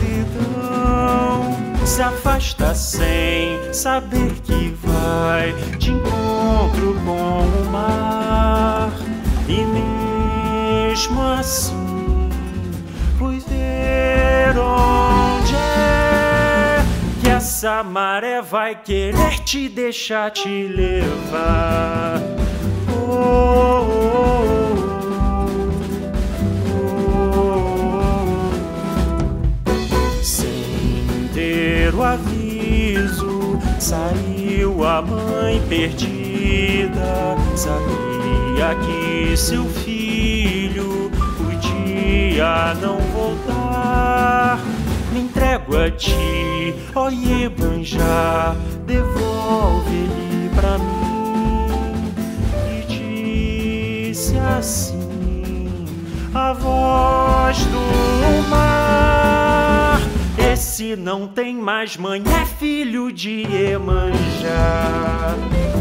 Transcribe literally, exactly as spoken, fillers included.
solidão se afasta sem saber que vai de encontro com o mar. E mesmo assim fui ver onde é que essa maré vai querer te deixar te levar. Oh, oh, oh, oh. Sem ter o aviso, saiu a mãe perdida. Sabia que seu filho podia não voltar. Me entrego a ti, ó Iemanjá, devolve ele pra mim. E disse assim a voz do mar: esse não tem mais mãe, é filho de Iemanjá.